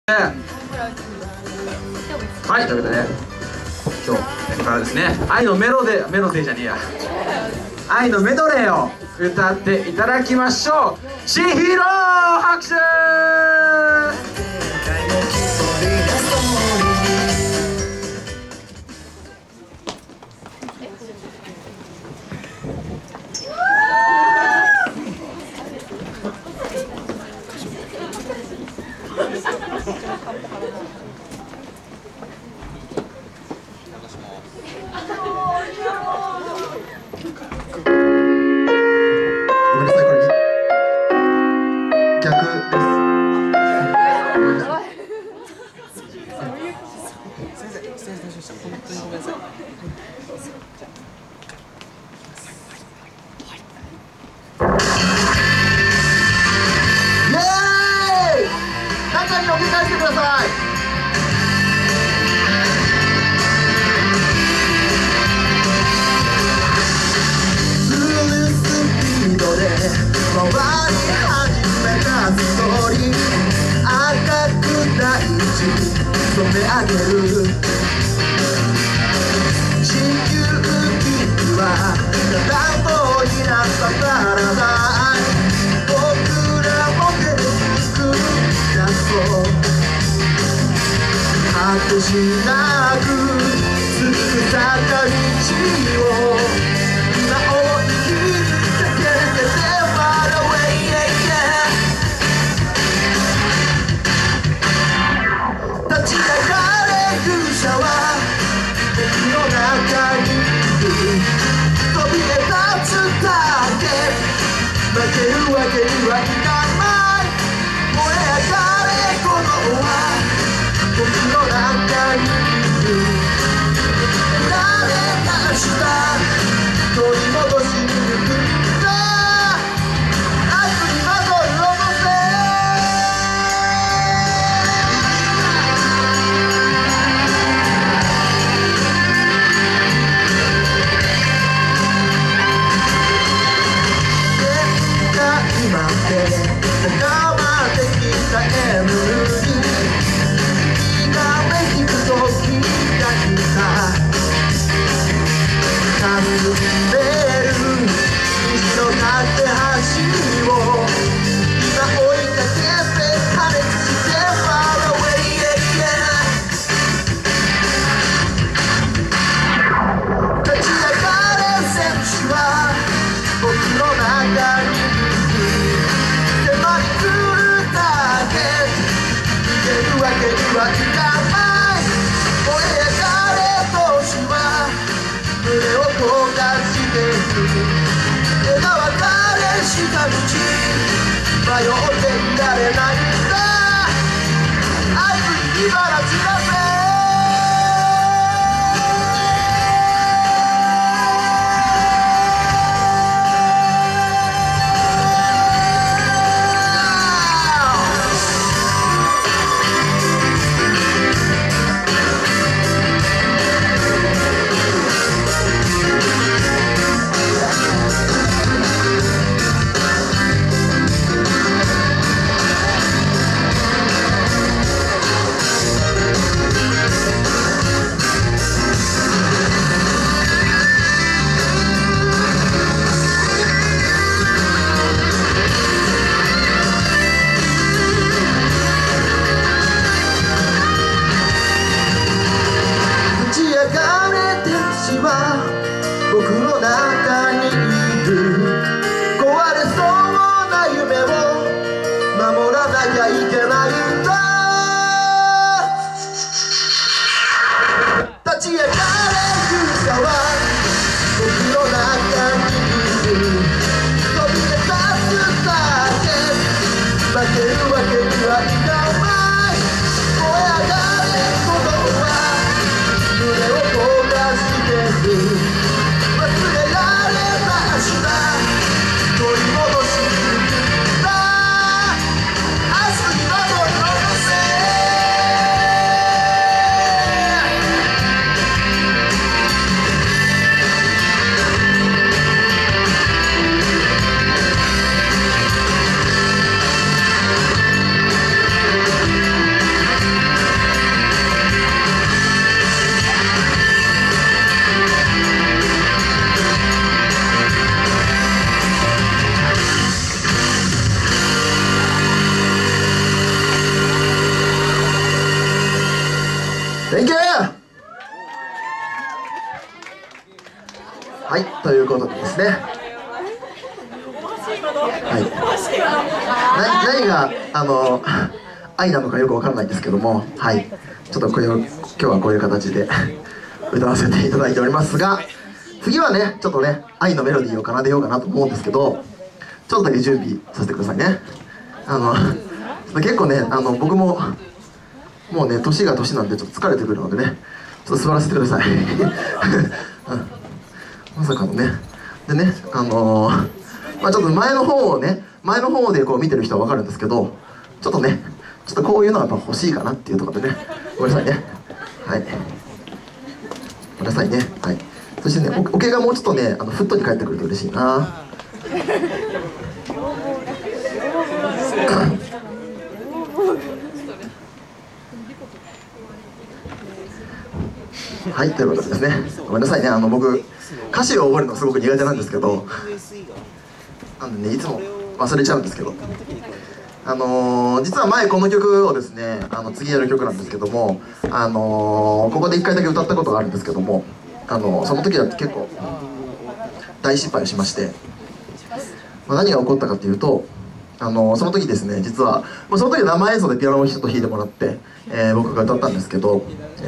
はい、ということで今日ここからですね、愛のメロディーじゃねえや、愛のメドレーを歌っていただきましょう。千尋拍手。しなく続く坂道を今追いかけて Far away、立ち上がれ勇者は僕の中にいる。飛び出立つだけ負けるわけにはいかない。燃え上がれこの輪僕の中にいる。誰かした取り戻しに行くんだ。悪に惑いを乗せ前回まで高まってきたエネルギー時が来た。かすめる虹の架け橋を今追いかけて破裂して Far away、立ち上がれ戦士は僕の中にいる。迫り来るだけ逃げるわけにはいかない。胸を焦がしていく枝分かれした道迷っていられないんだ。愛に火花散らせということでですね、はい、何が愛なのかよくわからないんですけども、はい、ちょっと今日はこういう形で歌わせていただいておりますが、次はねちょっとね愛のメロディーを奏でようかなと思うんですけど、ちょっとだけ準備させてくださいね。結構ね僕ももうね年が年なんでちょっと疲れてくるのでね、ちょっと座らせてください。まさかのねでねまあちょっと前の方でこう見てる人は分かるんですけど、ちょっとこういうのはやっぱ欲しいかなっていうところでね、ごめんなさいね、はい、ごめんなさいね、はい。そしてねおけがもうちょっとねフットに帰ってくると嬉しいな。はい、ということでですね、ごめんなさいね、僕歌詞を覚えるのすごく苦手なんですけど、ね、いつも忘れちゃうんですけど、実は前この曲をですね次やる曲なんですけども、ここで1回だけ歌ったことがあるんですけども、その時は結構大失敗をしまして、何が起こったかというと、その時ですね、実はその時生演奏でピアノをちょっと弾いてもらって、僕が歌ったんですけど、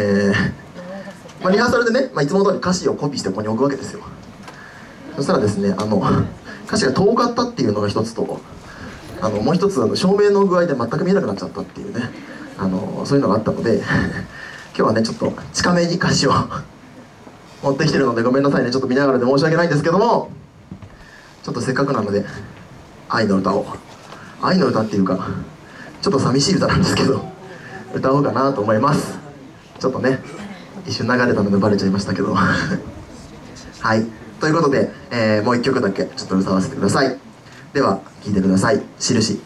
リハーサルでね、いつも通り歌詞をコピーしてここに置くわけですよ。そしたらですね歌詞が遠かったっていうのが一つと、もう一つ照明の具合で全く見えなくなっちゃったっていうね、そういうのがあったので今日はねちょっと近めに歌詞を持ってきてるのでごめんなさいね、ちょっと見ながらで申し訳ないんですけども、ちょっとせっかくなので愛の歌っていうかちょっと寂しい歌なんですけど歌おうかなと思います。ちょっとね一瞬流れたのでバレちゃいましたけどはい、ということで、もう一曲だけちょっと歌わせてください。では聴いてください。印。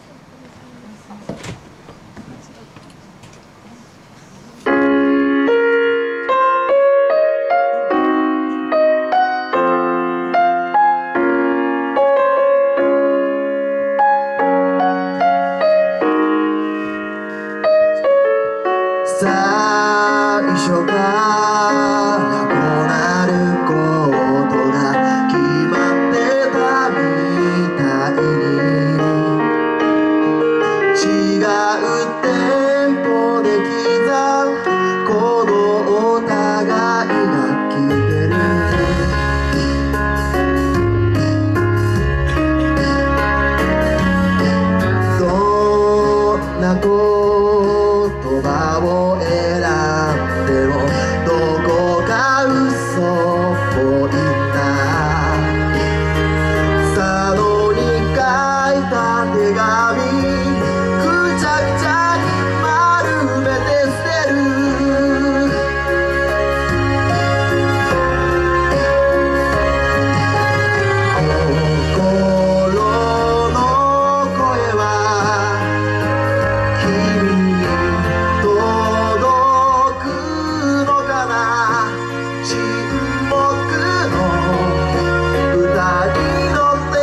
最初からこうなることが決まってたみたいに、違うテンポで刻むこのお互いが聞いてる。どんな言葉を選んでもどこか嘘っぽいんだ。佐野に書いた手紙くちゃくちゃに丸めて捨てる。心の声は君に届くのかな。沈黙の歌に乗って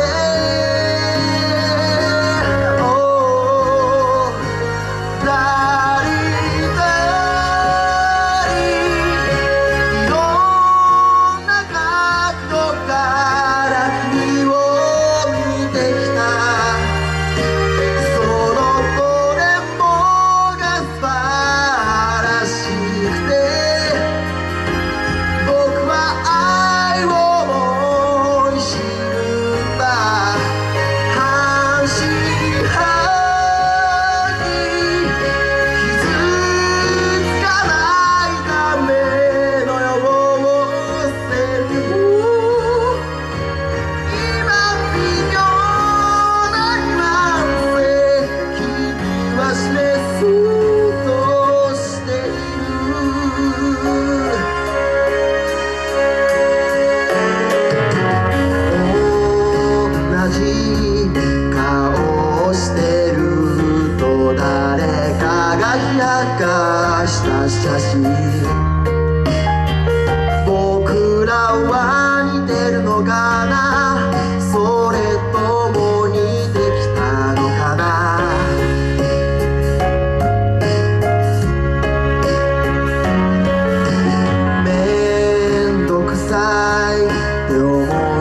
だりだりいろんな角度から君を見てきた。そのどれもが素晴らしくて、僕は愛を思い知るんだ。半信半疑傷つかないための予防線を今微妙なニュアンスで君は示そうとしている。同じ顔をしてると誰かが冷やかした写真、僕らは似てるのかな、それとも似てきたのかな。めんどくさいって思う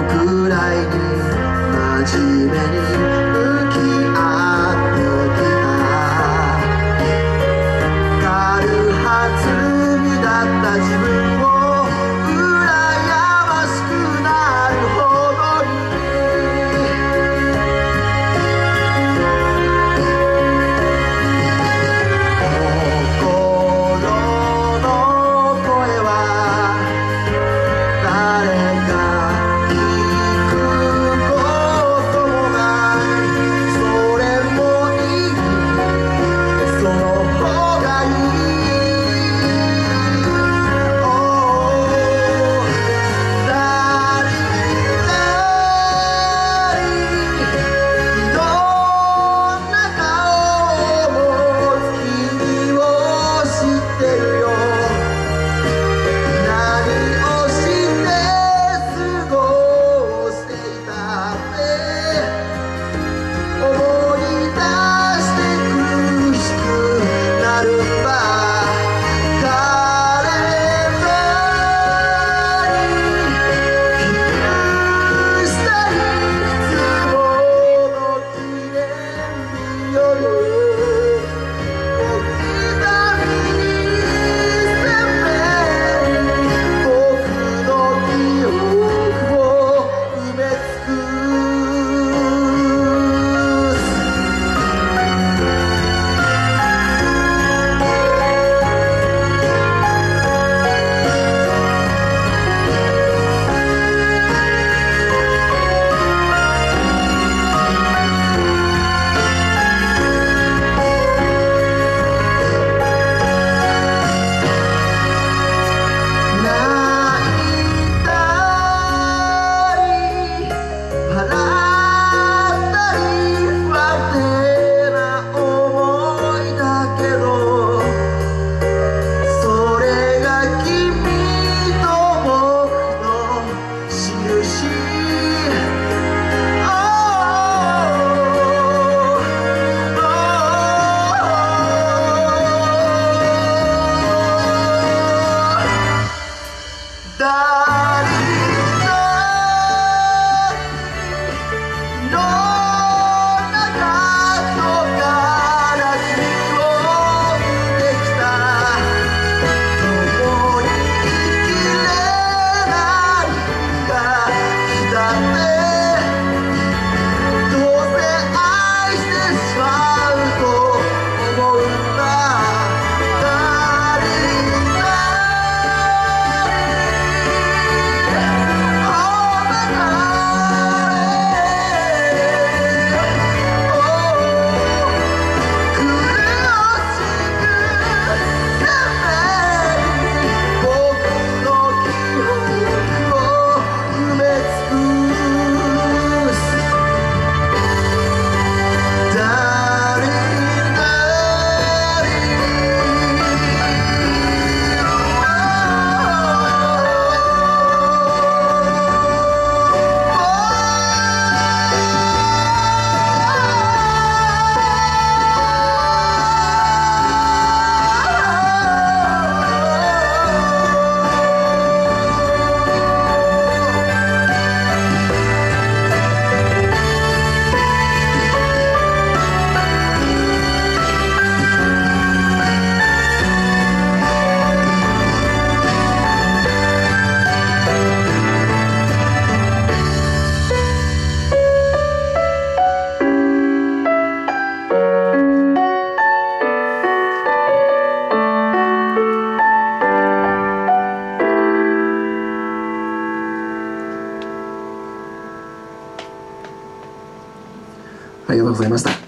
ありがとうございました。